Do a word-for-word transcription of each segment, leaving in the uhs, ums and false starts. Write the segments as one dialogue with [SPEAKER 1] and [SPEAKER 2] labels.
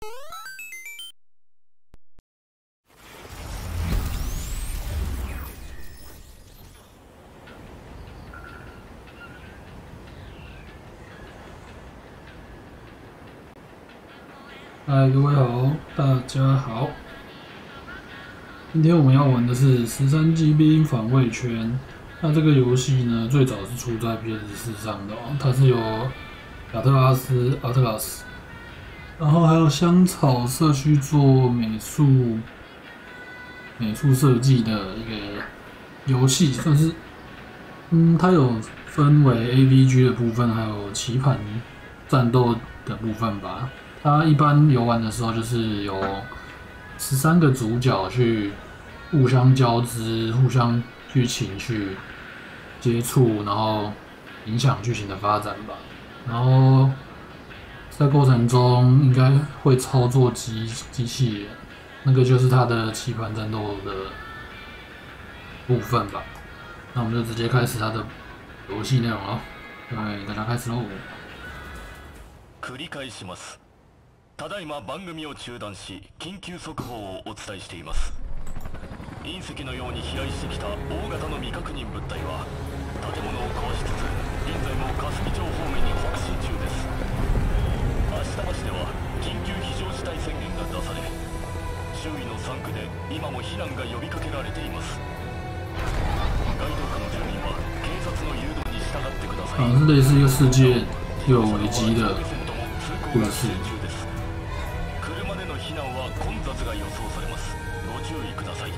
[SPEAKER 1] 嗨，各位好，大家好。今天我们要玩的是十三机兵防卫圈。那这个游戏呢，最早是出在 P S 四 上的哦，它是由亚特拉斯 （Atlas），然后还有香草社区做美术、美术设计的一个游戏，算是嗯，它有分为 A V G 的部分，还有棋盘战斗的部分吧。它一般游玩的时候，就是有十三个主角去互相交织、互相剧情去接触，然后影响剧情的发展吧。然后在过程中应该会操作机机器人，那个就是它的棋盘战斗的部分吧。那我们就直接开始它的游戏内容了。对，大家开始喽。
[SPEAKER 2] 繰り返します。ただいま番組を中断し緊急速報をお伝えしています。隕石のように飛来してきた大型の未確認物体は建物を壊しつつ現在も霞町方面に北進中です。芦田町では緊急非常事態宣言が出され周囲のさん区で今も避難が呼びかけられています。該当区の住民は警察の誘導に従ってください。
[SPEAKER 1] 好像是类似一个世界又有危机的故事。
[SPEAKER 2] 車での避難は混雑が予想されます。ご注意ください。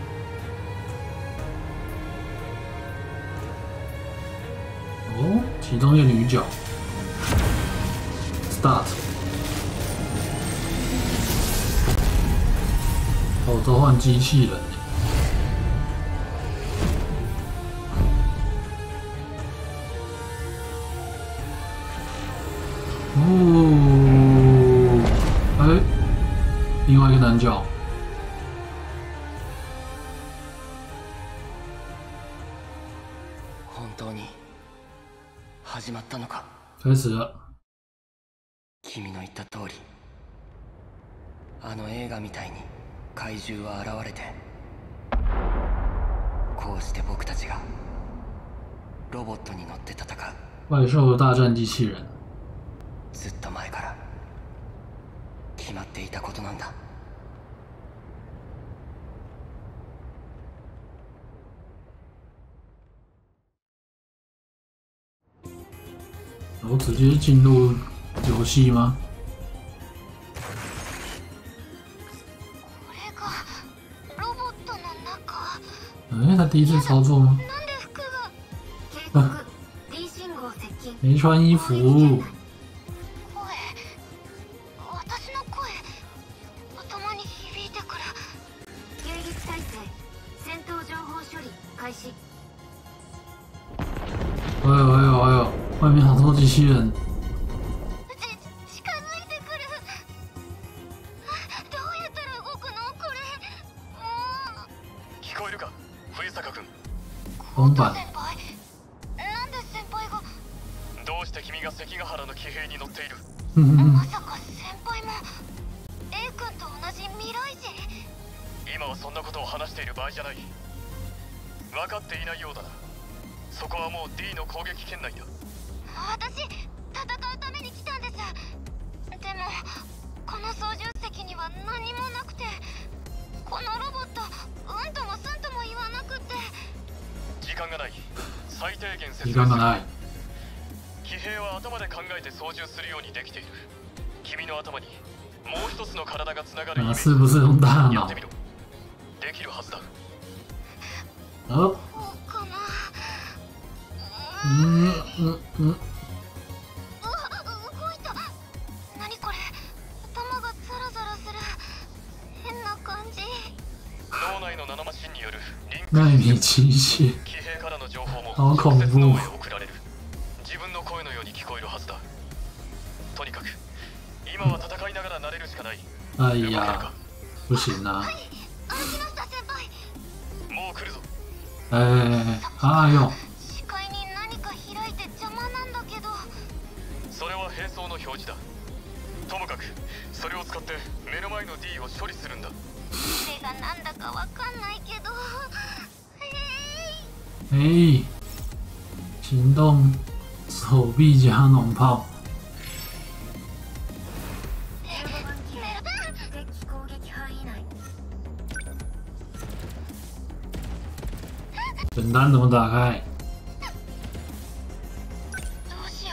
[SPEAKER 1] 哦，其中一个女角 ，Start。哦，召唤机器人。哦，哎，另外一个男角。
[SPEAKER 3] 本当に始まったのか。
[SPEAKER 1] 开始了。
[SPEAKER 3] 君の言った通り、あの映画みたいに怪獣は現れて、こうして僕たちがロボットに乗って戦う。
[SPEAKER 1] 怪兽大战机器人。
[SPEAKER 3] ずっと前から決まっていたことなんだ。
[SPEAKER 1] 然后直接进入游戏吗？哎，他第一次操作吗？啊，没穿衣服。哎呦哎呦哎呦！外面好多机器人。
[SPEAKER 2] 聞こえるか、冬坂君。
[SPEAKER 1] 本番。
[SPEAKER 2] どうして君が関ヶ原の騎兵に乗っている？
[SPEAKER 4] まさか先輩も A 君と同じ未来人？
[SPEAKER 2] 今はそんなことを話している場合じゃない。分かっていないようだな。そこはもう D の攻撃圏内だ。
[SPEAKER 4] 私、戦うために来たんです。でも、この操縦席には何もなくて、このロボット、うんともすんとも言わなくて。
[SPEAKER 2] 時間がない。最低限説
[SPEAKER 1] 明。時間がない。
[SPEAKER 2] 騎兵は頭で考えて操縦するようにできている。君の頭にもう一つの体がつながるイメージ。
[SPEAKER 1] 是不是用大脑？
[SPEAKER 2] やってみろ。できるはずだ。
[SPEAKER 1] 哦。嗯嗯嗯。
[SPEAKER 4] 動いた。何これ？頭がザラザラする。変な感じ。
[SPEAKER 2] 脳内のナノマシンによるリンク。
[SPEAKER 1] 纳米機械。
[SPEAKER 2] 騎兵からの情報も
[SPEAKER 1] 好恐怖。
[SPEAKER 2] 脳へ送られる。自分の声のように聞こえるはずだ。とにかく今は戦いながら慣れるしかない。
[SPEAKER 1] 哎呀，不行啊！
[SPEAKER 2] もう来るぞ。
[SPEAKER 1] 哎哎哎呦！
[SPEAKER 4] 視界に何か開いて邪魔なんだけど。
[SPEAKER 2] それは兵装の表示だ。
[SPEAKER 5] ともかくそれを使って目の前の D を処理するんだ。
[SPEAKER 4] それがなんだかわかんないけど。
[SPEAKER 1] 哎，行动手臂加农炮。本单怎么打开？
[SPEAKER 4] どうしよ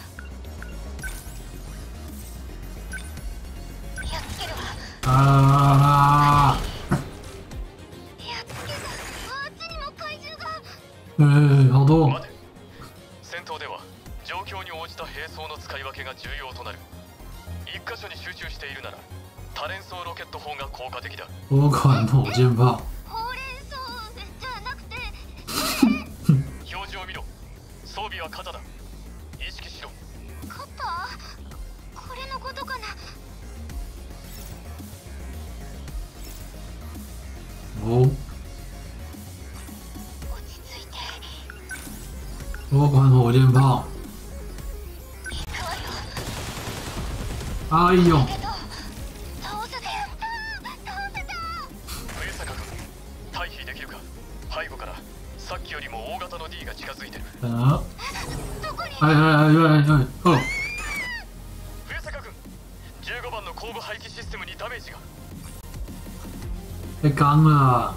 [SPEAKER 4] う。やっつけるわ。
[SPEAKER 1] 啊！
[SPEAKER 4] やっつけた。あっちにも怪獣が。
[SPEAKER 1] 呃，好多。
[SPEAKER 5] 待て。戦闘では状況に応じた兵装の使い分けが重要となる。一箇所に集中しているなら多連装ロケット砲が効果的だ。
[SPEAKER 1] 多款火箭炮。
[SPEAKER 4] ほうれん草じゃなくて。
[SPEAKER 5] 表示を見ろ。装備は肩だ。意識しろ。
[SPEAKER 4] 肩？これのことかな。
[SPEAKER 1] 哦，
[SPEAKER 4] 落ち着いて。
[SPEAKER 1] 多款火箭炮。
[SPEAKER 4] 行くわよ。
[SPEAKER 1] 哎呦！
[SPEAKER 4] けど倒せた。倒せた。
[SPEAKER 5] 冬坂君、退避できるか。背後からさっきよりも大型の D が近づいてる。
[SPEAKER 1] 啊！
[SPEAKER 4] どこに？
[SPEAKER 1] 哎哎哎哎哎！哦，
[SPEAKER 5] 冬坂君、じゅうごばんの後部排気システムにダメージが。
[SPEAKER 1] 被刚了啊。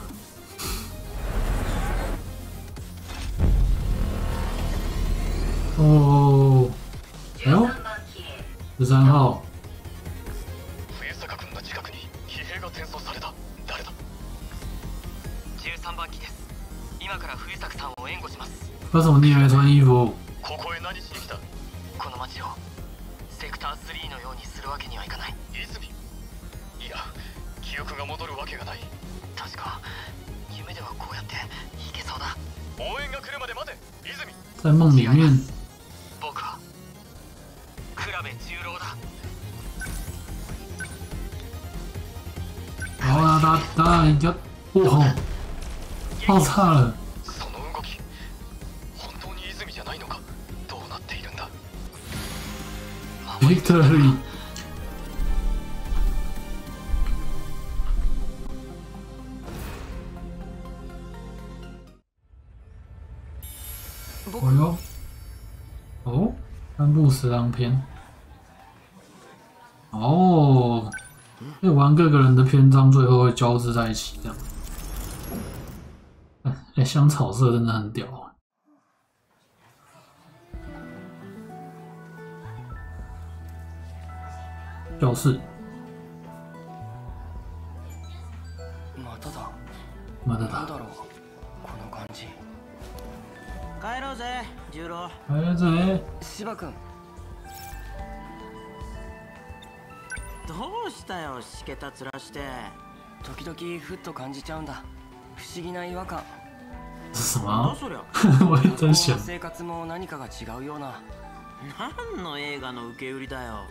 [SPEAKER 1] 哦，哎呦，十三号。
[SPEAKER 5] 冬坂君の近くに疲弊が転送された。誰だ？
[SPEAKER 3] じゅうさんばん機です。今から冬作さんを援護します。
[SPEAKER 1] 为什么你还穿衣服？
[SPEAKER 5] ここへ何しに来た？
[SPEAKER 3] この街をセクタースリーのようにするわけにはいかない。
[SPEAKER 5] 泉？いや、記憶が戻るわけがない。
[SPEAKER 3] 確か夢ではこうやって行けそうだ。
[SPEAKER 5] 応援が来るまで待て、泉。
[SPEAKER 1] 在梦里面。
[SPEAKER 3] 僕は倉部十郎だ。
[SPEAKER 1] 好了，打打一脚，哇，爆炸了！
[SPEAKER 5] その動き、本当に泉じゃないのか？どうなっているんだ？
[SPEAKER 1] Victory！ 哦哟，哦，三部十郎篇。哦，可以玩各个人的篇章，最后会交织在一起，这样。哎、欸，香草色真的很屌啊！教室，
[SPEAKER 3] まただ。
[SPEAKER 1] まだだ。
[SPEAKER 3] なんだろう、この感じ。
[SPEAKER 6] 帰ろうぜ、十郎。
[SPEAKER 1] 帰れぜ。
[SPEAKER 3] 芝君。
[SPEAKER 6] どうしたよ、しけた面して。
[SPEAKER 3] 時々ふっと感じちゃうんだ。不思議な違和感。
[SPEAKER 1] 什么？
[SPEAKER 6] なんだそりゃ。
[SPEAKER 1] 我也在想。
[SPEAKER 3] 生活も何かが違うような。
[SPEAKER 6] 何の映画の受け売りだよ。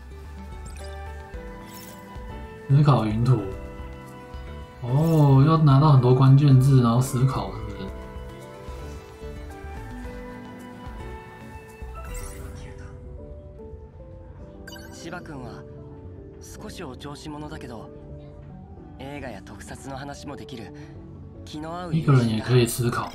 [SPEAKER 1] 思考云图。哦，要拿到很多关键字，然后思考，是不是？
[SPEAKER 3] 芝君は少しお調子者だけど、映画や特撮の話もできる気の合う
[SPEAKER 1] 一个人也可以思考。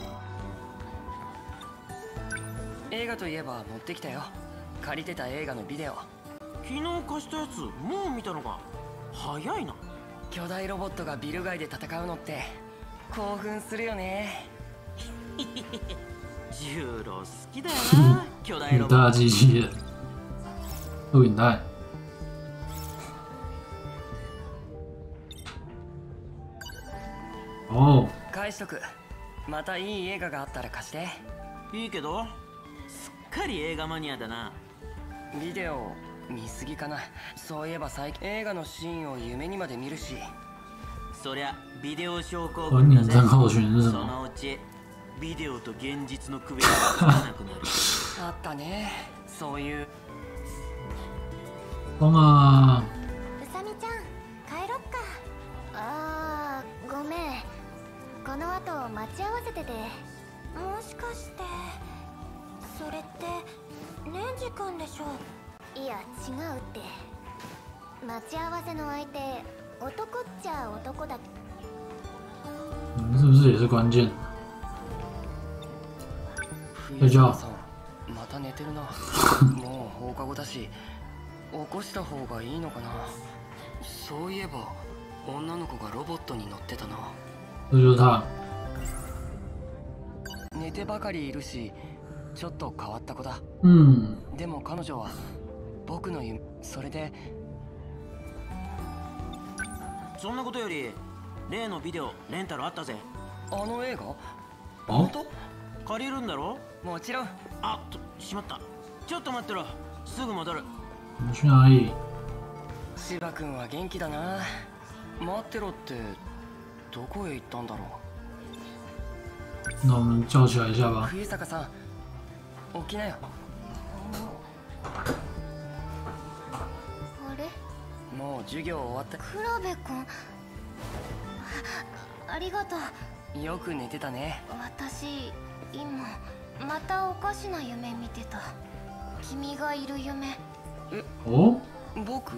[SPEAKER 3] 映画といえば持ってきたよ。借りてた映画のビデオ。
[SPEAKER 6] 昨日貸したやつもう見たのか。早いな。
[SPEAKER 3] 巨大ロボットがビル街で戦うのって興奮するよね。
[SPEAKER 6] 十郎好きだよな。巨大ロボッ
[SPEAKER 1] 大机器人，录影带。哦，
[SPEAKER 3] 返しとく。またいい映画があったら貸して。
[SPEAKER 6] ト。いいけど、すっかり映画マニアだな。
[SPEAKER 3] ビデオ見すぎかな。そういえば最近映画のシーンを夢にまで見るし。
[SPEAKER 6] そりゃビデオ症候
[SPEAKER 1] 本
[SPEAKER 6] 群だぜ。
[SPEAKER 1] 人症候群是什
[SPEAKER 6] そ
[SPEAKER 1] 么？
[SPEAKER 6] のうちビデオと現実の区別がつかなくなる。
[SPEAKER 3] あったね、そういう。
[SPEAKER 1] 疯啊！
[SPEAKER 4] うさみちゃん、帰ろっか。あー、ごめん。この後待ち合わせてて。もしかしてそれってレンジ君でしょ。いや違うって。 待ち合わせの相手男っちゃ男だ。
[SPEAKER 1] 你们是不是也是关键？睡觉。
[SPEAKER 3] また寝てるな。もう放課後だし、起こした方がいいのかな。そういえば女の子がロボットに乗ってたな。
[SPEAKER 1] 这就是他。
[SPEAKER 3] 寝てばかりいるし、ちょっと変わった子だ。
[SPEAKER 1] うん。
[SPEAKER 3] でも彼女は僕の夢、それで。
[SPEAKER 6] そんなことより例のビデオレンタルあったぜ。
[SPEAKER 3] あの映画？
[SPEAKER 1] 本
[SPEAKER 3] 当？
[SPEAKER 6] 借りるんだろ？
[SPEAKER 3] もちろん。
[SPEAKER 6] あっと、しまった。ちょっと待ってろ。すぐ戻る。
[SPEAKER 1] 你去哪里？
[SPEAKER 3] 芝君は元気だな。待ってろってどこへ行ったんだろ
[SPEAKER 1] 那我们叫起来一下
[SPEAKER 3] う。
[SPEAKER 1] 吧。
[SPEAKER 3] 冬坂さん、起きなよ。
[SPEAKER 4] あれ？
[SPEAKER 3] もう授業終わった。
[SPEAKER 4] 黒部君、ありがとう。
[SPEAKER 3] よく寝てたね。
[SPEAKER 4] 私今またおかしな夢見てた。君がいる夢。
[SPEAKER 1] 哦？
[SPEAKER 3] 僕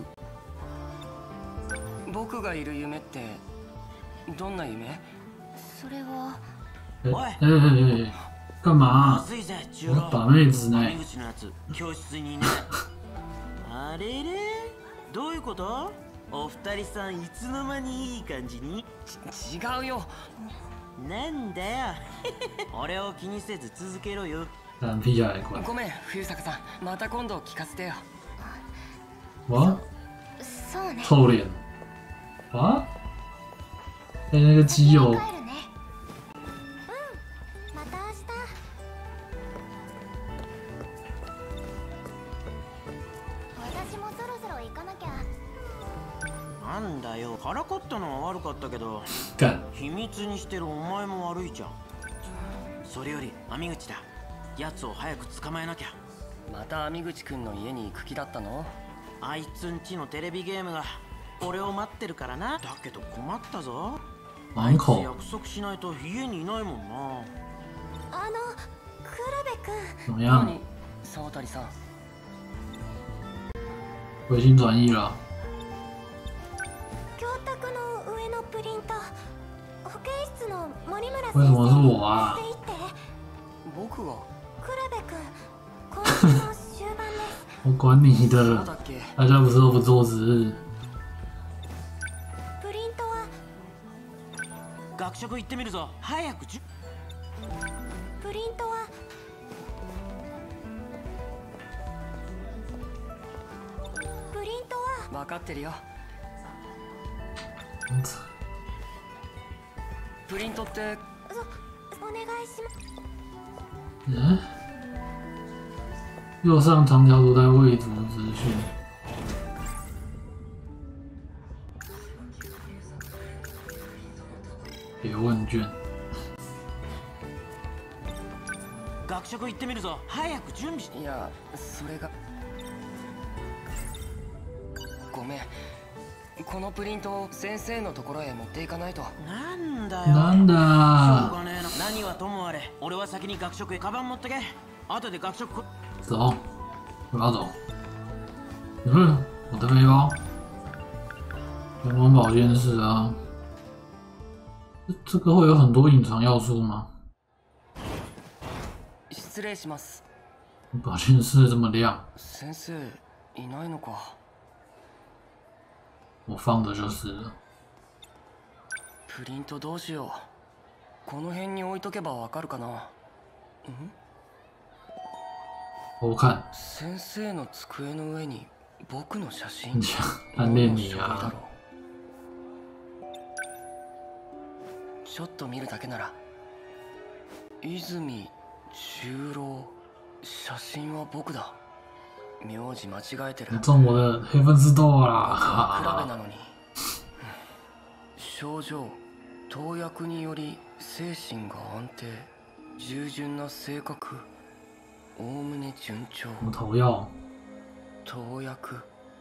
[SPEAKER 3] 僕がいる夢ってどんな夢？
[SPEAKER 4] それは
[SPEAKER 1] 哎
[SPEAKER 6] おい
[SPEAKER 1] 哎哎哎，干嘛？
[SPEAKER 6] まずいぜ、中郎。
[SPEAKER 1] 我把妹子呢？
[SPEAKER 6] 谷口のやつ、教室にいない。あれれ？どういうこと？お二人さんいつの間にいい感じに？
[SPEAKER 3] ち違うよ。
[SPEAKER 6] なんだよ。俺を気にせず続けろよ。
[SPEAKER 1] 烂屁孩乖。
[SPEAKER 3] ごめん冬坂さん、また今度聞かせてよ。
[SPEAKER 1] 我
[SPEAKER 4] そうね。
[SPEAKER 1] 臭脸。啊？被那个基友。
[SPEAKER 4] 帰るね。うん。また明日。私もそろそろ行かなきゃ。
[SPEAKER 6] なんだよ、からかったのは悪かったけど、
[SPEAKER 1] 干。
[SPEAKER 6] 秘密にしてるお前も悪いじゃん。それより網口だ。奴を早く捕まえなきゃ。
[SPEAKER 3] また網口くんの家に行く気だったの？
[SPEAKER 6] あいつんちのテレビゲームが俺を待ってるからな。だけど困ったぞ。あいつ
[SPEAKER 1] 满口。
[SPEAKER 6] 約束しないと家にいないもんな。
[SPEAKER 4] あの黒部君。
[SPEAKER 1] 怎么样？
[SPEAKER 3] 何？沢渡さん。
[SPEAKER 1] 回心转意了。
[SPEAKER 4] 教卓の上のプリント。保健室の森村先
[SPEAKER 1] 为什么是
[SPEAKER 4] 生に
[SPEAKER 1] 我啊
[SPEAKER 4] 持って行って。
[SPEAKER 3] 僕が？
[SPEAKER 4] 黒部君、今週の終盤です。
[SPEAKER 1] 我管你
[SPEAKER 3] そう
[SPEAKER 1] 的，
[SPEAKER 3] だっけ？
[SPEAKER 1] 大家不是都不做事。
[SPEAKER 4] プリントは
[SPEAKER 6] 学食行ってみるぞ。早くじゅ。
[SPEAKER 4] プリントはプリントは
[SPEAKER 3] 分かってるよ。プリントって
[SPEAKER 4] そお願いします。
[SPEAKER 1] 嗯？右上长条图在位图资讯。别问卷。
[SPEAKER 6] 学食行ってみるぞ。早く準備し。
[SPEAKER 3] いや、それがごめん。このプリントを先生のところへ持っていかないと。
[SPEAKER 6] なんだよ。
[SPEAKER 1] なんだ
[SPEAKER 6] しょうがねえな。何はともあれ、俺は先に学食へカバン持ってけ。後で学食こ。
[SPEAKER 1] 走，我要走。不是我的背包，阳光保健室啊。这这个会有很多隐藏要素吗？
[SPEAKER 3] 失礼します。
[SPEAKER 1] 保健室这么亮，
[SPEAKER 3] 先生いないのか。
[SPEAKER 1] 我放着就是了。
[SPEAKER 3] プリントどうしよう。この辺に置いとけばわかるかな。ん？
[SPEAKER 1] 我看，
[SPEAKER 3] 先生の机の上に僕の写真。
[SPEAKER 1] 你想暗恋你
[SPEAKER 3] 何の書類だ
[SPEAKER 1] 啊？
[SPEAKER 3] ろう。ちょっと見るだけなら。泉十郎、写真は僕だ。名字間違えてる。
[SPEAKER 1] 你中我的黑粉丝豆啦！
[SPEAKER 3] 比べ
[SPEAKER 1] 哈
[SPEAKER 3] なのに。症状、投薬により精神が安定、従順な性格、おおむね順調。
[SPEAKER 1] 我头药。
[SPEAKER 3] 投薬。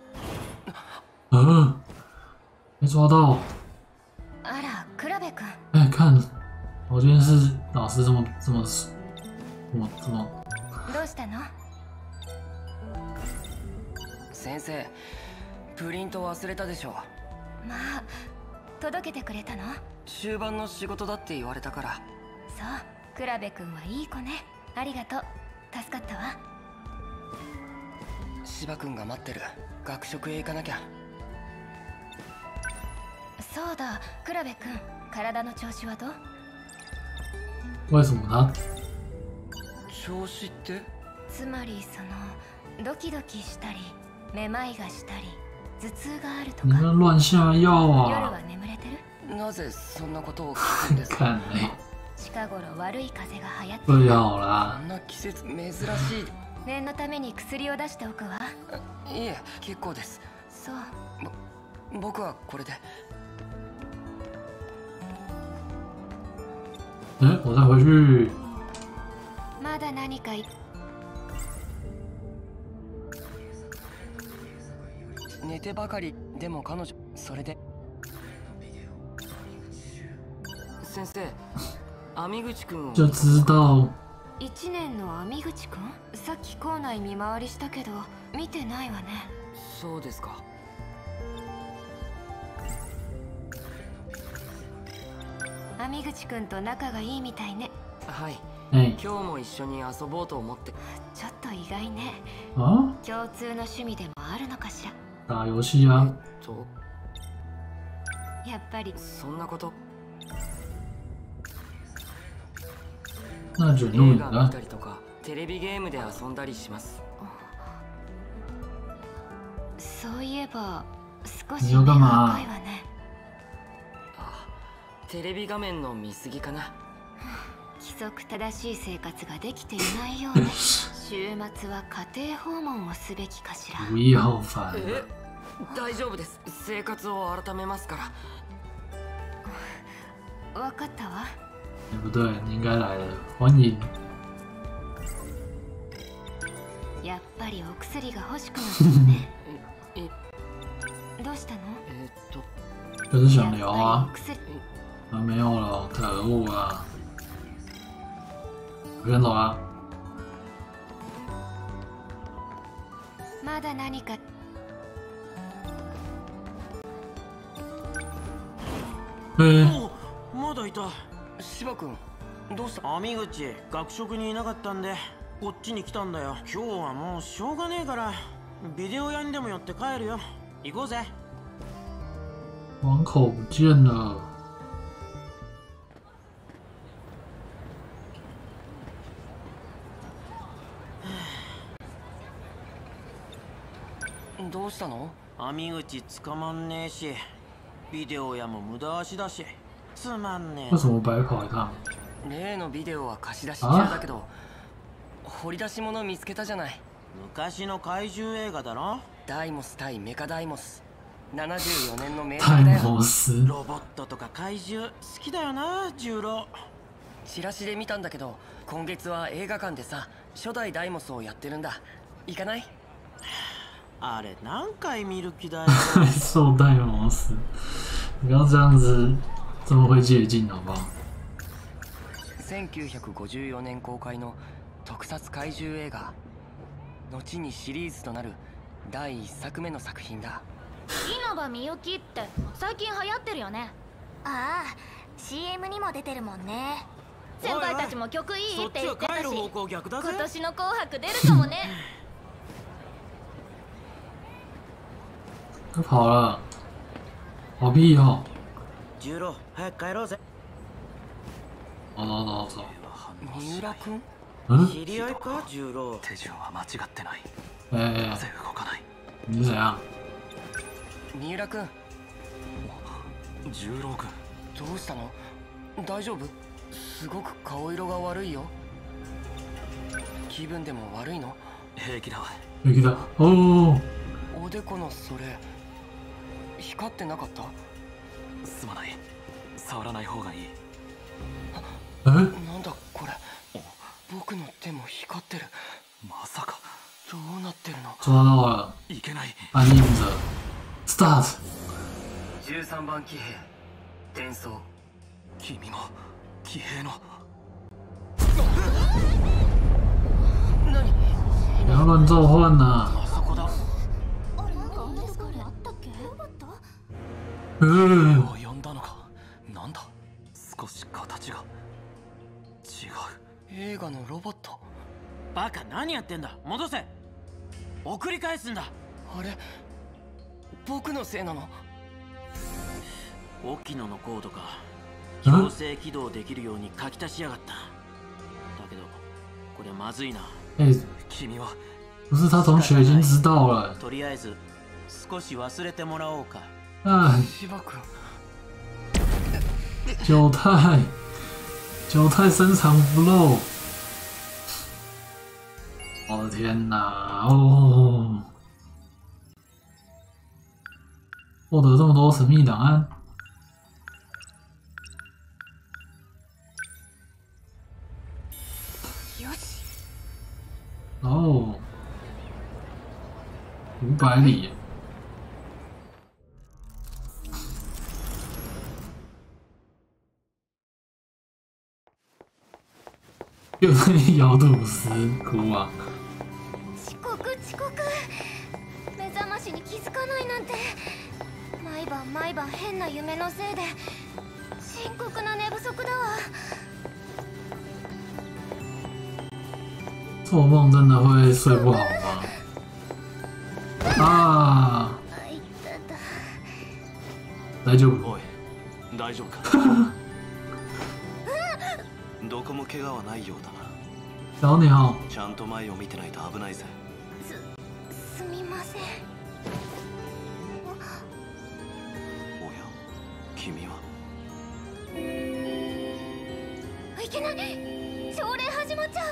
[SPEAKER 1] 嗯，没抓到。
[SPEAKER 4] あら、黒部君。
[SPEAKER 1] 哎，看，保健室老师这么这么这么这么。
[SPEAKER 4] どうしたの？
[SPEAKER 3] 先生、 プリント忘れたでしょ。
[SPEAKER 4] まあ届けてくれたの？
[SPEAKER 3] 終盤の仕事だって言われたから。
[SPEAKER 4] そう、クラベ君はいい子ね。ありがとう、助かったわ。
[SPEAKER 3] 芝君が待ってる。学食へ行かなきゃ。
[SPEAKER 4] そうだ、クラベ君、体の調子はどう？
[SPEAKER 1] 为什么呢？
[SPEAKER 3] 調子って？
[SPEAKER 4] つまりそのドキドキしたりめまいがしたり頭痛があるとか。
[SPEAKER 1] 你们乱下药
[SPEAKER 4] 夜
[SPEAKER 1] 啊！
[SPEAKER 4] は眠れてる？
[SPEAKER 3] なぜそんなことを聞くんですか？
[SPEAKER 1] 看嘞，
[SPEAKER 4] 近頃悪い風が流行って
[SPEAKER 1] 不要
[SPEAKER 3] こ
[SPEAKER 1] 啦
[SPEAKER 3] ん。な季節珍しい。
[SPEAKER 4] 念のために薬を出しておくわ。
[SPEAKER 3] いえ、結構です。
[SPEAKER 4] そう。
[SPEAKER 3] 僕はこれで。
[SPEAKER 1] 哎，我再回去。
[SPEAKER 4] まだ何かい？
[SPEAKER 3] 寝てばかりでも彼女それで。先生、網口くんを。
[SPEAKER 1] 就知道。
[SPEAKER 4] 一年の網口くん？さっき校内見回りしたけど見てないわね。
[SPEAKER 3] そうですか。
[SPEAKER 4] 網口くんと仲がいいみたいね。
[SPEAKER 3] はい。
[SPEAKER 1] 哎，
[SPEAKER 3] 今日も一緒に遊ぼうと思って。
[SPEAKER 4] ちょっと意外ね。
[SPEAKER 1] 啊，
[SPEAKER 4] 共通の趣味でもあるのかしら。
[SPEAKER 1] 打游戏啊。
[SPEAKER 3] と、
[SPEAKER 4] やっぱり
[SPEAKER 3] そんなこと。
[SPEAKER 1] 那卷录
[SPEAKER 3] 映
[SPEAKER 1] 影啊
[SPEAKER 3] 画見た。りとかテレビゲームで遊んだりします。
[SPEAKER 4] そういえば少
[SPEAKER 1] 你
[SPEAKER 4] し目が
[SPEAKER 1] 要干嘛
[SPEAKER 4] 赤いわね。
[SPEAKER 3] あ、テレビ画面の見過ぎかな。
[SPEAKER 4] 規則正しい生活ができていないようね。週末は家庭訪問をすべきかしら。
[SPEAKER 1] 不要烦
[SPEAKER 3] え
[SPEAKER 1] 了。、
[SPEAKER 3] 大丈夫です。生活を改めますから。
[SPEAKER 4] わかったわ。
[SPEAKER 1] 哎，不对，你应该来了。欢迎。
[SPEAKER 4] やっぱりお薬が欲しくなったのね。
[SPEAKER 3] え、え、
[SPEAKER 4] どうしたの？
[SPEAKER 3] えーっと、
[SPEAKER 1] 就是想
[SPEAKER 4] やっ
[SPEAKER 1] 聊啊
[SPEAKER 4] ぱ。りお薬。
[SPEAKER 1] 啊，没有了，可恶啊！我先走了。
[SPEAKER 4] まだ何か。
[SPEAKER 1] 哎，
[SPEAKER 6] おまだいた。
[SPEAKER 3] 芝君、どうした？
[SPEAKER 6] 網口、学食にいなかったんでこっちに来たんだよ。今日はもうしょうがねえからビデオ屋にでも寄って帰るよ。行こうぜ。
[SPEAKER 1] 网口不见了。
[SPEAKER 3] どうしたの？
[SPEAKER 6] 網口捕まんねえし、ビデオ屋も無駄足だし、つまんねえ。
[SPEAKER 1] 为什么白跑一趟？
[SPEAKER 3] 例のビデオは貸し出し中だけど、掘り出し物見つけたじゃない。
[SPEAKER 6] 昔の怪獣映画だろ。
[SPEAKER 3] ダイモス対メカダイモス。ななじゅうよねんの名
[SPEAKER 1] 太
[SPEAKER 3] 作だよ。
[SPEAKER 1] 模斯。
[SPEAKER 6] ロボットとか怪獣好きだよな、十郎。
[SPEAKER 3] チラシで見たんだけど、今月は映画館でさ、初代ダイモスをやってるんだ。行かない？
[SPEAKER 6] あれ何回見る気だよ。
[SPEAKER 1] 受戴模斯，你不要这样子，这么会借镜好不好？
[SPEAKER 3] せんきゅうひゃくごじゅうよねん公開の特撮怪獣映画。後にシリーズとなるだいいっさくめの作品だ。
[SPEAKER 7] 稲葉みゆきって最近流行ってるよね。
[SPEAKER 4] ああ、シーエム にも出てるもんね。
[SPEAKER 7] 先輩たちも曲いいって言ってたし、
[SPEAKER 6] そっちは帰る方向逆だぜ。
[SPEAKER 7] 今年の紅白出るかもね。
[SPEAKER 1] 他跑了，跑屁哦！
[SPEAKER 6] 十郎、早く帰ろうぜ。
[SPEAKER 1] 走走走走。
[SPEAKER 3] 三浦君？
[SPEAKER 1] 嗯？
[SPEAKER 6] 知り合いか、十郎。
[SPEAKER 5] 手順は間違ってない。
[SPEAKER 1] 哎、
[SPEAKER 5] なぜ動かない？
[SPEAKER 1] 你是怎样？
[SPEAKER 3] 三浦君、
[SPEAKER 5] 十郎君、
[SPEAKER 3] どうしたの？大丈夫？すごく顔色が悪いよ。気分でも悪いの？
[SPEAKER 5] 平気だ。
[SPEAKER 1] 平気だ。おお。
[SPEAKER 3] おでこのそれ光ってなかった？
[SPEAKER 5] すまない。触らない方がいい。
[SPEAKER 1] え？
[SPEAKER 3] なんだこれ。僕の手も光ってる。
[SPEAKER 5] まさか。
[SPEAKER 3] どうなってるの？
[SPEAKER 1] 抓到了。
[SPEAKER 5] いけない。
[SPEAKER 1] 安静着。Start。
[SPEAKER 3] じゅうさんばん騎兵転送。
[SPEAKER 5] 君も騎兵の。
[SPEAKER 3] 何？
[SPEAKER 1] 不要乱召唤呐！
[SPEAKER 3] あそこだ。
[SPEAKER 7] なんか同じことあったっ
[SPEAKER 1] うん
[SPEAKER 5] を呼んだのか。なんだ、少し形が違う。
[SPEAKER 3] 映画のロボット。
[SPEAKER 6] バカ、何やってんだ。戻せ。送り返すんだ。
[SPEAKER 3] あれ、僕のせいなの？
[SPEAKER 6] 沖野のコードか。強制起動できるように書き足しやがった。だけどこれまずいな。
[SPEAKER 1] 哎，
[SPEAKER 6] 君は
[SPEAKER 1] 不是他同学已经知道了。
[SPEAKER 6] とりあえず少し忘れてもらおうか。
[SPEAKER 1] 哎，
[SPEAKER 3] 芝君。
[SPEAKER 1] 九太，九太深藏不露。我的天哪！哦，获得这么多神秘档案。哦，五百里，又在咬吐司，哭啊！
[SPEAKER 4] 遅刻遅刻。目覚ましに気づかないなんて。毎晩毎晩変な夢のせいで深刻な寝不足だわ。
[SPEAKER 1] 做梦真的会睡不好吗？啊！大丈夫？
[SPEAKER 5] おい、大丈夫か？どこも怪我はないようだな。
[SPEAKER 1] 小鸟。
[SPEAKER 5] ちゃんと前を見てないと危ないぜ。
[SPEAKER 4] す、すみません。
[SPEAKER 5] おや、君は？
[SPEAKER 4] いけない。朝礼始まっちゃう。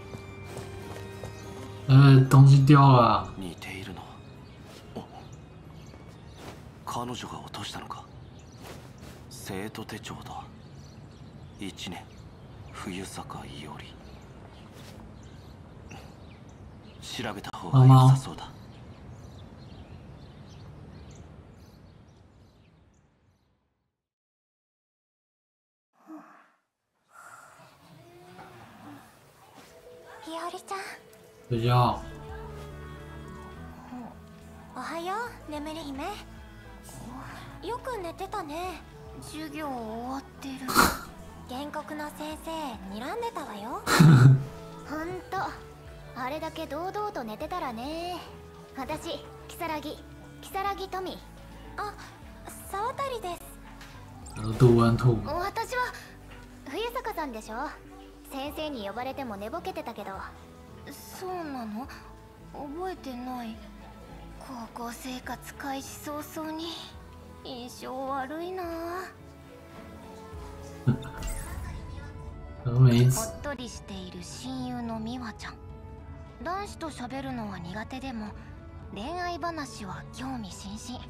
[SPEAKER 1] 呃，东西掉了。
[SPEAKER 5] 似ているの。お、彼女が落としたのか。生徒手帳だ。一年冬坂伊織。調べた方が良さそうだ。
[SPEAKER 4] 伊織ちゃん。
[SPEAKER 1] 睡觉。
[SPEAKER 4] おはよう、眠り姫。よく寝てたね。授業終わってる。原告の先生睨んでたわよ。ほんと、あれだけ堂々と寝てたらね。私、如月、如月トミ。あ、沢渡です。
[SPEAKER 1] 杜安兔。
[SPEAKER 4] 私は冬坂さんでしょ。先生に呼ばれても寝ぼけてたけど。そうなの？覚えてない。高校生活開始早々に印象悪いな。ほっとりしている親友の美和ちゃん。男子と喋るのは苦手でも恋愛話は興味津々。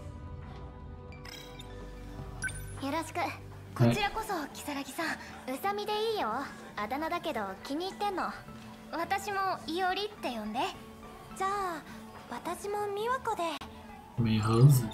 [SPEAKER 4] よろしく。こちらこそ、如月さん。宇佐美でいいよ。あだ名だけど気に入ってんの。私も伊織って呼んで。じゃあ私も美和子で。
[SPEAKER 1] 美和子。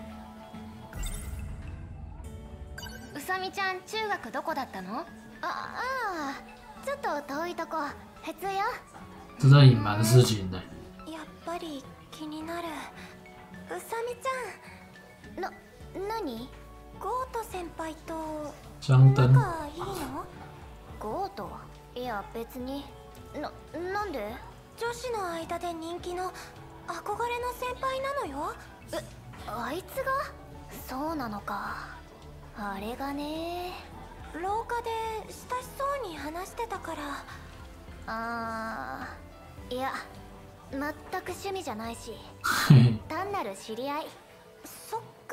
[SPEAKER 4] 宇佐美ちゃん、中学どこだったの？あああ、ちょっと遠いとこ。普通よ。
[SPEAKER 1] 这在隐瞒事情呢。
[SPEAKER 4] やっぱり気になる。宇佐美ちゃん。な、何？ゴート先輩と仲いいの？ゴート？いや別に。な、なんで？女子の間で人気の憧れの先輩なのよ。え、あいつが？そうなのか。あれがね。廊下で親しそうに話してたから。あー、いや全く趣味じゃないし単なる知り合い。そっか。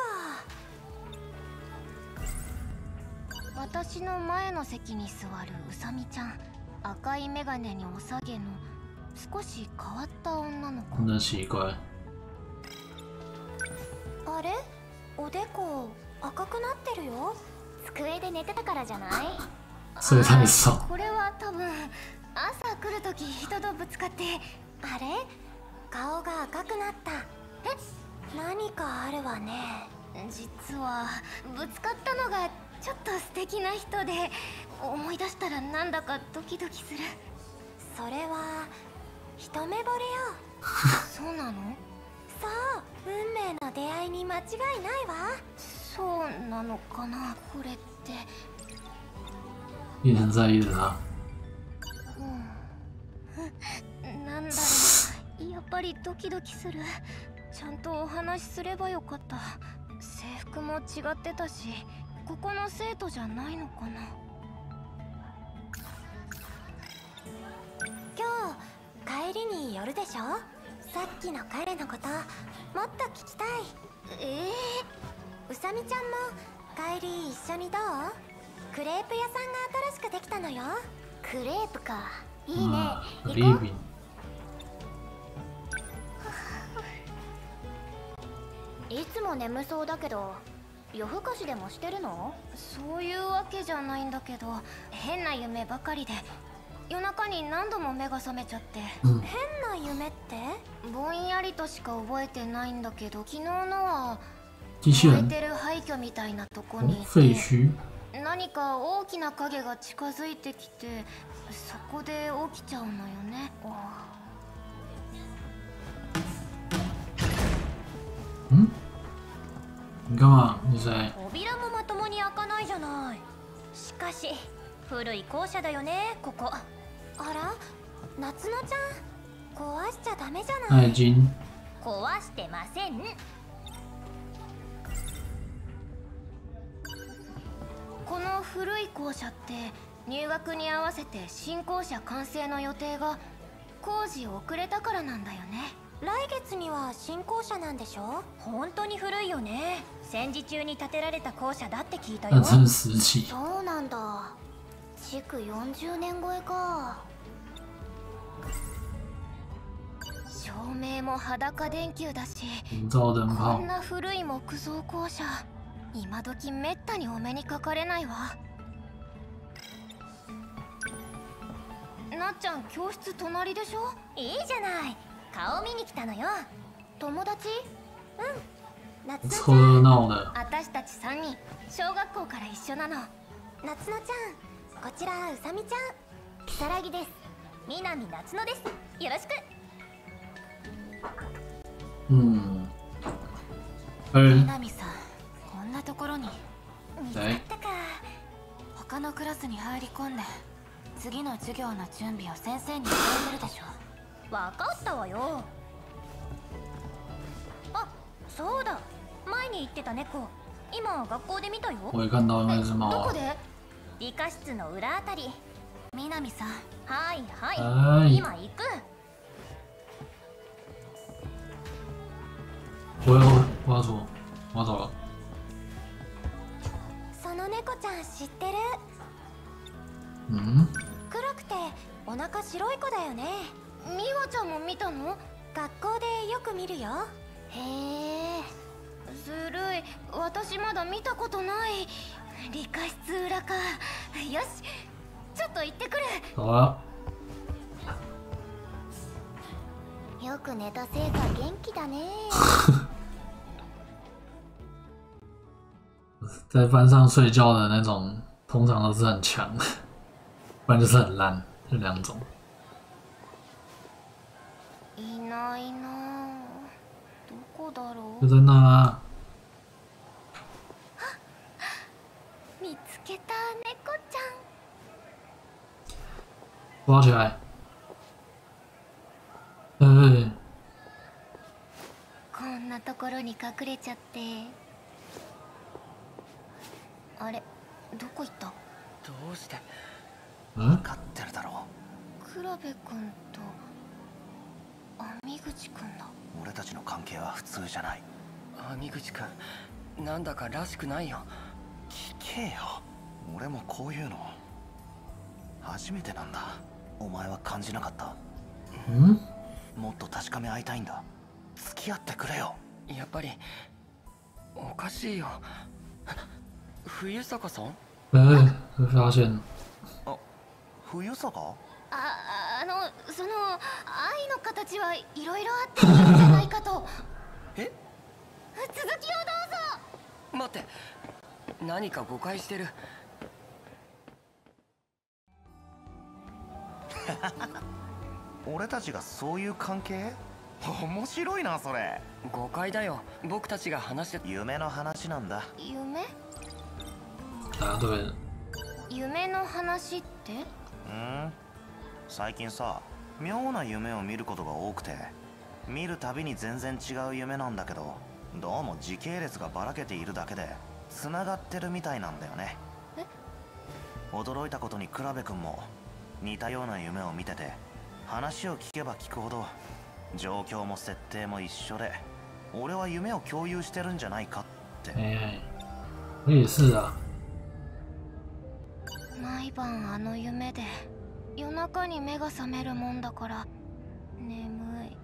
[SPEAKER 4] 私の前の席に座る宇佐美ちゃん。赤い眼鏡におさげの少し変わった女の子。
[SPEAKER 1] 那奇怪。
[SPEAKER 4] あれ？おでこ赤くなってるよ。机で寝てたからじゃない？
[SPEAKER 1] それ太少。
[SPEAKER 4] これは多分朝来るとき人とぶつかって。あれ？顔が赤くなった。え？何かあるわね。実はぶつかったのがちょっと素敵な人で、思い出したらなんだかドキドキする。それは一目惚れよ。そうなの？そう、運命の出会いに間違いないわ。 そうなのかなこれって。
[SPEAKER 1] 也很在意的他。
[SPEAKER 4] うん、なんだろう、やっぱりドキドキする。ちゃんとお話しすればよかった。制服も違ってたし、ここの生徒じゃないのかな。
[SPEAKER 8] 今日帰りに寄るでしょ。さっきの彼のこともっと聞きたい。
[SPEAKER 4] ええ
[SPEAKER 8] ー、うさみちゃんも帰り一緒にどう？クレープ屋さんが新しくできたのよ。
[SPEAKER 4] クレープか、いいね。
[SPEAKER 1] 行こう。
[SPEAKER 7] いつも眠そうだけど、夜更かしでもしてるの？
[SPEAKER 4] そういうわけじゃないんだけど、変な夢ばかりで夜中に何度も目が覚めちゃって、
[SPEAKER 1] うん、
[SPEAKER 8] 変な夢って？
[SPEAKER 4] ぼんやりとしか覚えてないんだけど、昨日のは
[SPEAKER 1] 燃
[SPEAKER 4] えてる廃墟みたいなとこにい
[SPEAKER 1] 废墟。
[SPEAKER 4] 何か大きな影が近づいてきて、そこで起きちゃうのよね。
[SPEAKER 1] ん？你干嘛？你谁？
[SPEAKER 8] 扉もまともに開かないじゃない。しかし古い校舎だよねここ。あら、夏乃ちゃん、壊しちゃダメじゃない。
[SPEAKER 1] 愛人。
[SPEAKER 8] 壊してません。
[SPEAKER 4] この古い校舎って入学に合わせて新校舎完成の予定が工事遅れたからなんだよね。
[SPEAKER 8] 来月には新校舎なんでしょ。本当に古いよね。戦時中に建てられた校舎だって聞いたよ。
[SPEAKER 7] そうなんだ。築よんじゅうねん超えか。
[SPEAKER 4] 照明も裸電球だし、
[SPEAKER 1] こ
[SPEAKER 4] んな古い木造校舎今時めったにお目にかかれないわ。なっちゃん、教室隣でしょ。
[SPEAKER 8] いいじゃない、顔見に来たのよ。
[SPEAKER 4] 友達？
[SPEAKER 8] うん、夏乃ちゃん。
[SPEAKER 4] 私たちさんにん小学校から一緒なの。
[SPEAKER 8] 夏乃ちゃん、こちらうさみちゃん、如月です。南夏乃です。よろしく。
[SPEAKER 1] うん。
[SPEAKER 9] 南さん、こんなところに。
[SPEAKER 8] 見つかったか。
[SPEAKER 9] 他のクラスに入り込んで次の授業の準備を先生に伝えてるでしょ。
[SPEAKER 8] 分かったわよ。あ、そうだ、前に言ってた猫、今学校で見たよ。
[SPEAKER 1] 我也看到那只猫。
[SPEAKER 8] どこで？理科室の裏あたり。
[SPEAKER 9] 南さん。
[SPEAKER 8] はいはい、
[SPEAKER 1] はい
[SPEAKER 8] 今行く。
[SPEAKER 1] 我要我要走，我要走了。
[SPEAKER 8] その猫ちゃん知ってる？
[SPEAKER 1] 嗯？
[SPEAKER 8] 黒くてお腹白い子だよね。
[SPEAKER 4] 美和ちゃんも見たの？
[SPEAKER 8] 学校でよく見るよ。
[SPEAKER 4] へえ、ずるい、私まだ見たことない。理科室裏か。よし、ちょっと行ってくる。
[SPEAKER 1] 走了。
[SPEAKER 8] よく寝たせいか元気だね。
[SPEAKER 1] 在班上睡觉的那种，通常都是很强，不然就是很烂，就两种。
[SPEAKER 4] いないな。どこだろう。
[SPEAKER 1] 就在那啊。
[SPEAKER 4] 見つけた、猫ちゃん。
[SPEAKER 1] 抓起来。哎。
[SPEAKER 4] こんなところに隠れちゃって。あれ、どこ行った？
[SPEAKER 3] どうして？
[SPEAKER 5] 分かってるだろ
[SPEAKER 4] う。黒部君と網口君だ。
[SPEAKER 5] 俺たちの関係は普通じゃない。
[SPEAKER 3] 網口君、なんだからしくないよ。
[SPEAKER 5] 聞けよ、俺もこういうの初めてなんだ。お前は感じなかった？
[SPEAKER 1] ん？
[SPEAKER 5] もっと確かめ合いたいんだ。付き合ってくれよ。
[SPEAKER 3] やっぱりおかしいよ。冬坂さん？
[SPEAKER 1] 哎，被发现了。
[SPEAKER 5] あ、冬坂？
[SPEAKER 4] あ、あの、その愛の形はいろいろあっていいんじゃないかと。
[SPEAKER 3] え？
[SPEAKER 4] 続きをどうぞ。
[SPEAKER 3] 待って、何か誤解してる。
[SPEAKER 5] 俺たちがそういう関係？ 面白いなそれ。
[SPEAKER 3] 誤解だよ。僕たちが話して
[SPEAKER 5] 夢の話なんだ。
[SPEAKER 7] 夢？
[SPEAKER 1] 答对了。
[SPEAKER 7] 夢の話って？
[SPEAKER 5] うん。最近さ、妙な夢を見ることが多くて、見るたびに全然違う夢なんだけど、どうも時系列がばらけているだけでつながってるみたいなんだよね。
[SPEAKER 7] え？
[SPEAKER 5] 驚いたことに倉部君も似たような夢を見てて、話を聞けば聞くほど状況も設定も一緒で、俺は夢を共有してるんじゃないかって。
[SPEAKER 1] 哎，我也是啊。
[SPEAKER 7] 毎晩あの夢で夜中に目が覚めるもんだから眠い。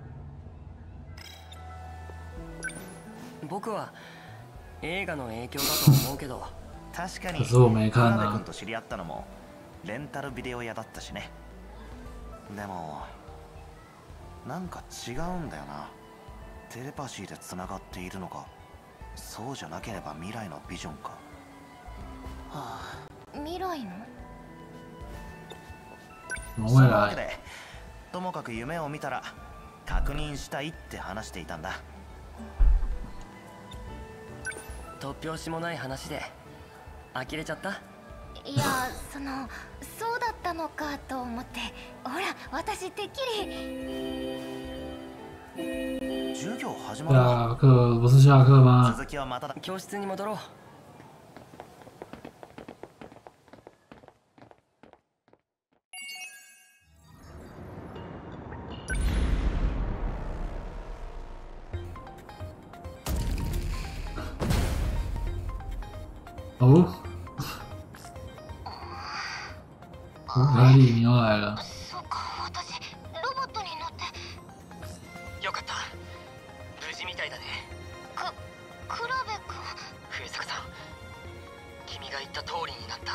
[SPEAKER 3] 僕は映画の影響だと思うけど。
[SPEAKER 5] 確かに
[SPEAKER 1] 可是我没看
[SPEAKER 5] 倉部
[SPEAKER 1] 啊
[SPEAKER 5] 君と知り合ったのもレンタルビデオ屋だったしね。でもなんか違うんだよな。テレパシーでつながっているのか、そうじゃなければ未来のビジョンか。はあ、
[SPEAKER 7] 未来の？
[SPEAKER 1] 未
[SPEAKER 5] そのわけ
[SPEAKER 1] 来。
[SPEAKER 5] でともかく夢を見たら確認したいって話していたんだ。
[SPEAKER 3] 突拍子もない話で呆れちゃった？
[SPEAKER 7] いや、そのそうだったのかと思って。ほら、私てっきり。
[SPEAKER 5] 授業始まるな。
[SPEAKER 1] 下课不是下课吗？
[SPEAKER 5] 続きはまただ。
[SPEAKER 3] 教室に戻ろう。
[SPEAKER 1] 哦，海里你又来了。
[SPEAKER 4] そうか、私ロボットに乗って。
[SPEAKER 3] よかった。無事みたいだね。
[SPEAKER 4] く倉部君。
[SPEAKER 3] 冬坂さん、君が言った通りになった。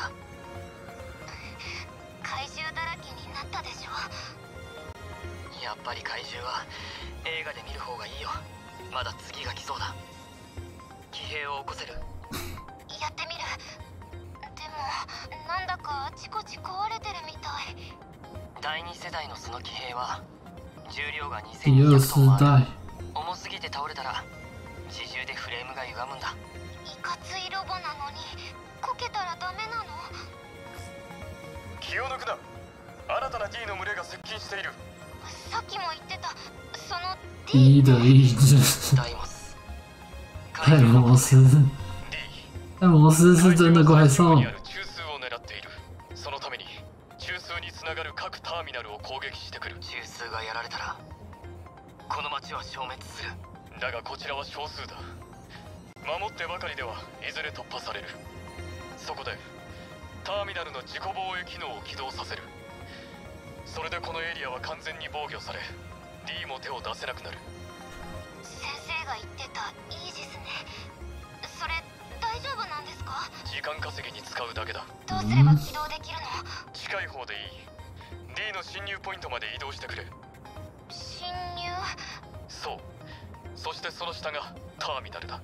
[SPEAKER 4] 怪獣だらけになったでしょ。
[SPEAKER 3] やっぱり怪獣は映画で見る方がいいよ。まだ次が来そうだ。騎兵を起こせる？
[SPEAKER 4] やってみる。でもなんだかあちこち壊れてるみたい。
[SPEAKER 3] 第二世代のその騎兵は重量がにせ
[SPEAKER 1] 第
[SPEAKER 3] んにひゃ
[SPEAKER 1] 二
[SPEAKER 3] くトンもある。
[SPEAKER 1] 代。
[SPEAKER 3] 重すぎて倒れたら自重でフレームが歪むんだ。
[SPEAKER 4] いかついロボなのにこけたらダメなの？
[SPEAKER 2] 気を抜くな。新たな D の群れが接近している。
[SPEAKER 4] さっきも言ってたその
[SPEAKER 1] D 的意志。
[SPEAKER 3] ダイモス。
[SPEAKER 1] 戴摩斯。戴摩斯是真的怪兽。
[SPEAKER 2] 中枢を狙っている。そのために中枢につながる各ターミナルを攻撃してくる。
[SPEAKER 3] 中枢がやられたらこの町は消滅する。
[SPEAKER 2] だがこちらは少数だ。守ってばかりではいずれ突破される。そこでターミナルの自己防衛機能を起動させる。それでこのエリアは完全に防御され D も手を出せなくなる。
[SPEAKER 4] 先生が言ってたイージスね。それ大丈夫なんですか？
[SPEAKER 2] 時間稼ぎに使うだけだ。
[SPEAKER 4] どうすれば起動できるの？
[SPEAKER 2] 近い方でいい。 D の侵入ポイントまで移動してくれ。
[SPEAKER 4] 侵入？
[SPEAKER 2] そう。そしてその下がターミナルだ。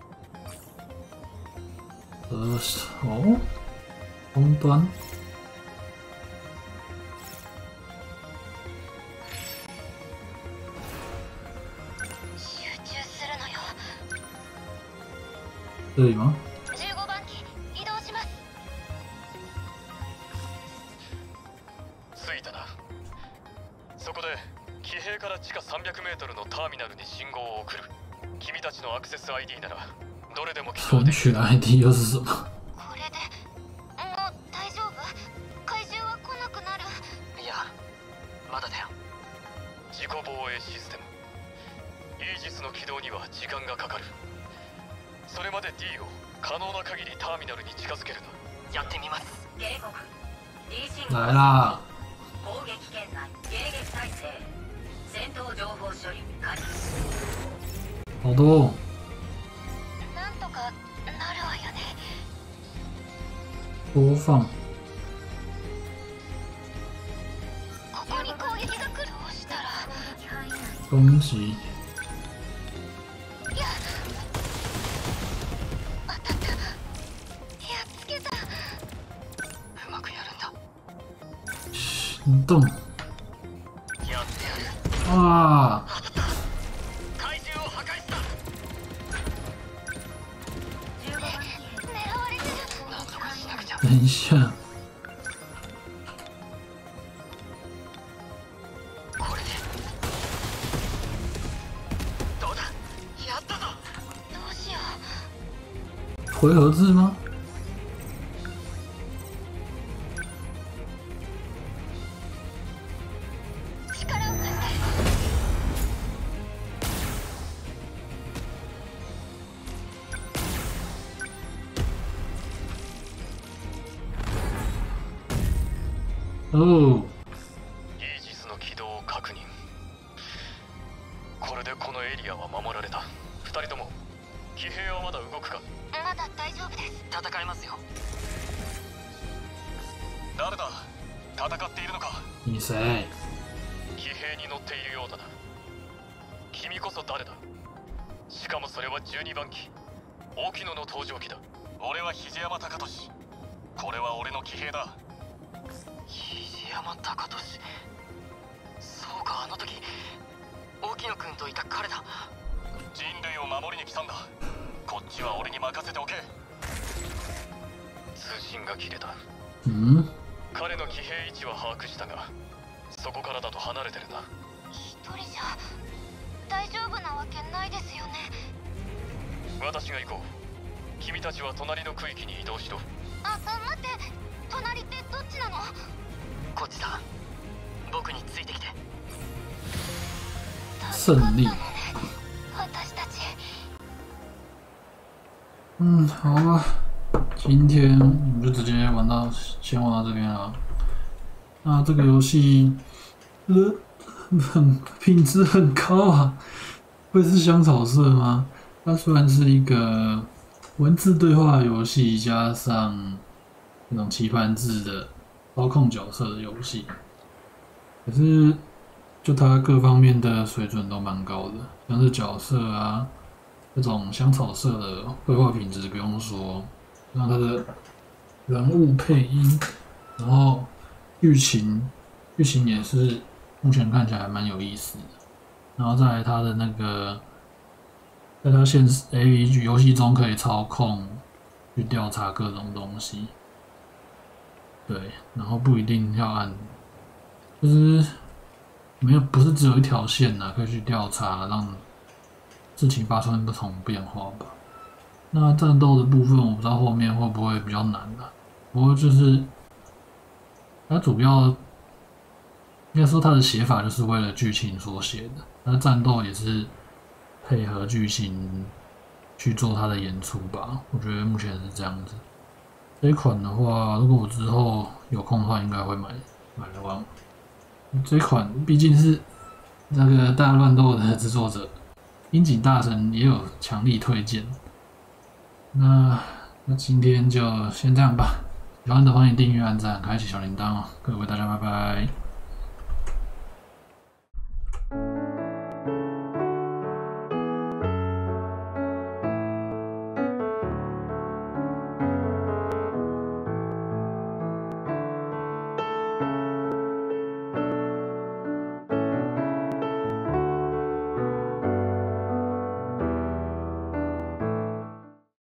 [SPEAKER 1] 呃，哦，终端。
[SPEAKER 4] 集中するのよ。
[SPEAKER 1] 这里吗？
[SPEAKER 4] じゅうごばん機移動します。
[SPEAKER 2] 着いたな。そこで騎兵から地下さんびゃくメートルのターミナルに信号を送る。君たちのアクセス アイディー ならどれでも起動できる。
[SPEAKER 1] 分取 I D 又是什么？
[SPEAKER 4] これでもう大丈夫？怪獣は来なくなる？
[SPEAKER 3] いや、まだだよ。
[SPEAKER 2] 自己防衛システムイージスの起動には時間がかかる。それまで D を可能な限りターミナルに近づけるな。
[SPEAKER 3] やってみます。
[SPEAKER 10] 警告 D 信号
[SPEAKER 1] 来啦！
[SPEAKER 10] 攻撃圏内迎撃態勢。戦闘情報処理開始。
[SPEAKER 1] 好多。
[SPEAKER 4] なんとかなるわよね。
[SPEAKER 1] 播放。
[SPEAKER 4] ここに攻撃が来るをしたら。
[SPEAKER 1] 攻击。
[SPEAKER 4] いや、当たった。やっつけた。
[SPEAKER 3] うまくやるんだ。
[SPEAKER 1] 行动。
[SPEAKER 3] やってやる。
[SPEAKER 1] 哇！ 等一下。回合制吗？哦。
[SPEAKER 2] イージスの軌道を確認。これでこのエリアは守られた。二人とも騎兵はまだ動くか？
[SPEAKER 4] まだ大丈夫です。
[SPEAKER 3] 戦いますよ。
[SPEAKER 2] 誰だ？戦っているのか？
[SPEAKER 1] 你谁？
[SPEAKER 2] 騎兵に乗っているようだな。君こそ誰だ？しかもそれはじゅうにばん機、沖野の登場機だ。俺は肘山貴俊。これは俺の騎兵だ。
[SPEAKER 3] 肘山貴俊。そうか、あの時沖野くんといた彼だ。
[SPEAKER 2] 人類を守りに来たんだ。こっちは俺に任せておけ。通信が切れた。
[SPEAKER 1] ん？
[SPEAKER 2] 彼の騎兵位置は把握したが、そこからだと離れてるな。
[SPEAKER 4] 一人じゃ大丈夫なわけないですよね。
[SPEAKER 2] 私が行こう。君たちは隣の区域に移動しろ。
[SPEAKER 4] あ、待って、隣ってどっちなの？
[SPEAKER 3] こっちだ。僕についてきて。
[SPEAKER 1] 胜利。
[SPEAKER 4] 私たち。
[SPEAKER 1] 嗯，好吧，今天我们就直接玩到，先玩到这边了。那这个游戏，呃，很品质很高啊，会是香草色吗？它虽然是一个文字对话游戏，加上那种棋盘制的操控角色的游戏，可是就它各方面的水准都蛮高的，像是角色啊。这种香草色的绘画品质不用说，像它的人物配音，然后剧情，剧情也是目前看起来还蛮有意思的。然后再来它的那个，在它现实 A V 游戏中可以操控去调查各种东西，对，然后不一定要按，就是没有不是只有一条线呐、啊，可以去调查让。事情发生不同变化吧。那战斗的部分，我不知道后面会不会比较难啊。不过就是它主要应该说它的写法就是为了剧情所写的，那战斗也是配合剧情去做它的演出吧。我觉得目前是这样子。这一款的话，如果我之后有空的话，应该会买买来玩。这款毕竟是那个大乱斗的制作者。樱井大神也有强力推荐，那那今天就先这样吧。喜欢的欢迎订阅、按赞、开启小铃铛哦。各位大家拜拜。